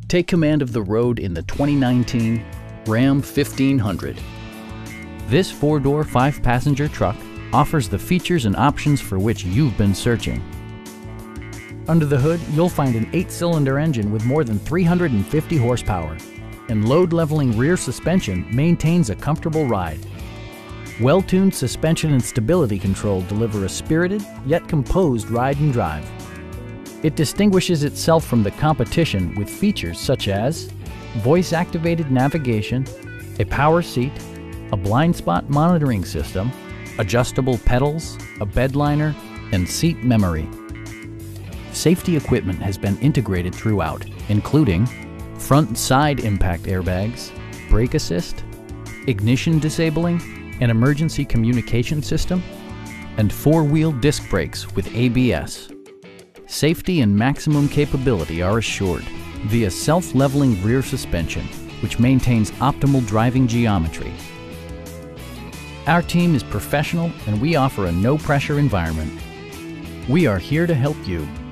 Take command of the road in the 2019 Ram 1500. This four-door, five-passenger truck offers the features and options for which you've been searching. Under the hood, you'll find an 8-cylinder engine with more than 350 horsepower, and load-leveling rear suspension maintains a comfortable ride. Well-tuned suspension and stability control deliver a spirited yet composed ride and drive. It distinguishes itself from the competition with features such as voice-activated navigation, a power seat, a blind spot monitoring system, adjustable pedals, a bed liner, and seat memory. Safety equipment has been integrated throughout, including front and side impact airbags, brake assist, ignition disabling, an emergency communication system, and four-wheel disc brakes with ABS. Safety and maximum capability are assured via self-leveling rear suspension, which maintains optimal driving geometry. Our team is professional and we offer a no-pressure environment. We are here to help you.